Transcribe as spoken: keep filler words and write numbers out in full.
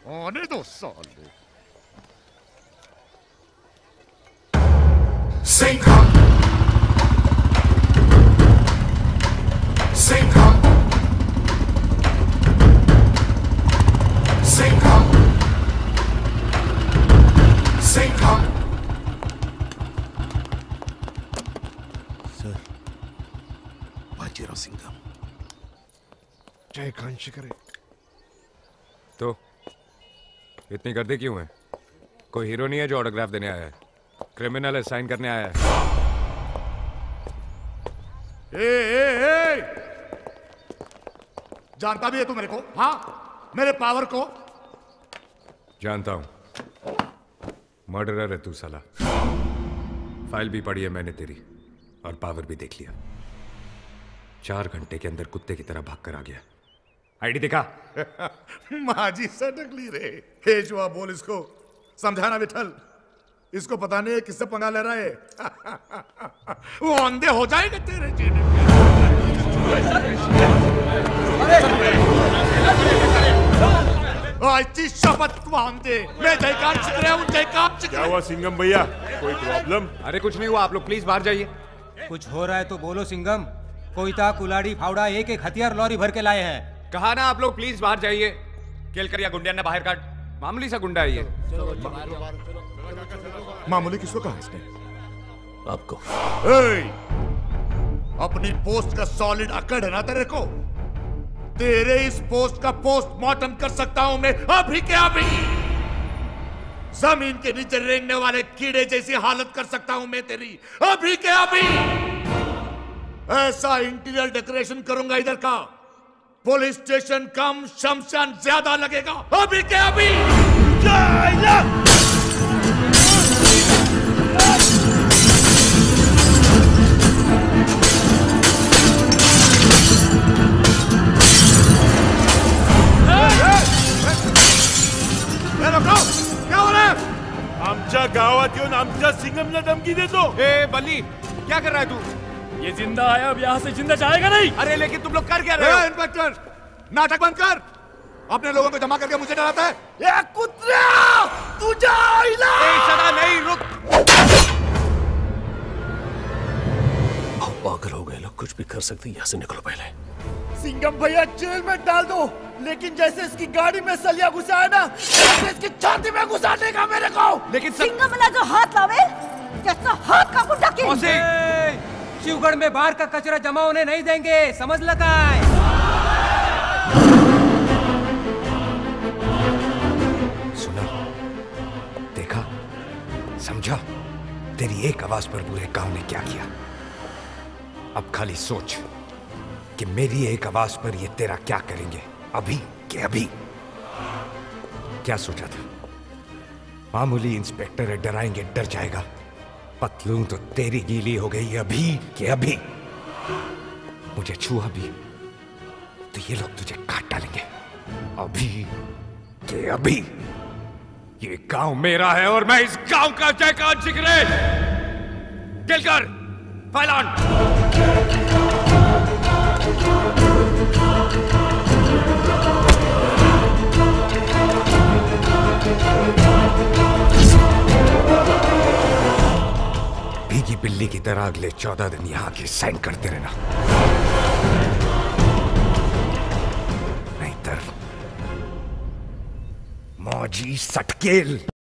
आने दो साले। सिंघम सिंघम सिंघम सिंघम। सर, बाजीराव सिंघम। जय कांशी करे। तो इतनी गर्दी क्यों है? कोई हीरो नहीं है जो ऑटोग्राफ देने आया है, क्रिमिनल है साइन करने आया है। ए, ए, ए! जानता भी है तू मेरे को? हाँ, मेरे पावर को जानता हूं। मर्डरर है तू साला। फाइल भी पढ़ी है मैंने तेरी, और पावर भी देख लिया। चार घंटे के अंदर कुत्ते की तरह भाग कर आ गया। आईडी दिखा। माजी सटक ली रे। हे जुआ बोल इसको, समझाना विठल। इसको पता नहीं है किससे पंगा ले रहा है। वो अंधे हो जाएंगे तेरे जीने में। शपथ तू अंधे। मैं जयकार छिक रहा हूँ, जयकार छिक। क्या हुआ सिंघम भैया, कोई प्रॉब्लम? अरे कुछ नहीं हुआ, आप लोग प्लीज बाहर जाइए। कुछ हो रहा है तो बोलो सिंघम। कोयता, कुलाड़ी, फावड़ा एक एक हथियार लॉरी भर के लाए हैं। कहा ना आप लोग प्लीज बाहर जाइए। केल कर या गुंडिया ने बाहर काट। मामूली सा गुंडा है ये। मामूली किसको कहा इसने? आपको। ए, अपनी पोस्ट का सॉलिड अकड़ है ना तेरे को? तेरे इस पोस्ट का पोस्टमार्टम कर सकता हूं मैं अभी के अभी। जमीन के नीचे रेंगने वाले कीड़े जैसी हालत कर सकता हूं मैं तेरी अभी के अभी। ऐसा इंटीरियर डेकोरेशन करूंगा इधर का, पुलिस स्टेशन कम शमशान ज्यादा लगेगा अभी के अभी। क्या हो रहा है? आमच्या गावात येऊन आमच्या सिंघमला धमकी देतो। ए बल्ली, क्या कर रहा है तू? ये जिंदा आया, अब यहाँ से जिंदा जाएगा नहीं। अरे लेकिन तुम लोग कर क्या रहे हो? इंस्पेक्टर, नाटक बंद कर। अपने लोगों को जमा करके मुझे डराता है। ये कुत्रा, तू जा इला। ए, सदा नहीं, रुक। आप पागल हो गए लोग, कुछ भी कर सकते हैं। यहाँ से निकलो पहले। सिंघम भैया जेल में डाल दो, लेकिन जैसे इसकी गाड़ी में सलिया घुसा है ना, वैसे इसकी छाती में घुसा देगा मेरे को। लेकिन सिंघम वाला जो हाथ लावे, जैसा हाथ का गुंडा की। शिवगढ़ में बाहर का कचरा जमा होने नहीं देंगे, समझ लगा है? सुना, देखा, समझा? तेरी एक आवाज पर पूरे गांव ने क्या किया। अब खाली सोच कि मेरी एक आवाज पर ये तेरा क्या करेंगे अभी के अभी। क्या सोचा था? मामूली इंस्पेक्टर है, डराएंगे डर जाएगा। पतलून तो तेरी गीली हो गई अभी के अभी। मुझे छुआ भी तो ये लोग तुझे काट डालेंगे अभी के अभी। ये गांव मेरा है और मैं इस गांव का जयकार जिगरे। दिलकर फैलान। भीगी बिल्ली की तरह अगले चौदह दिन यहाँ की साइन करते रहना, नहीं तर मौजी सटकेल।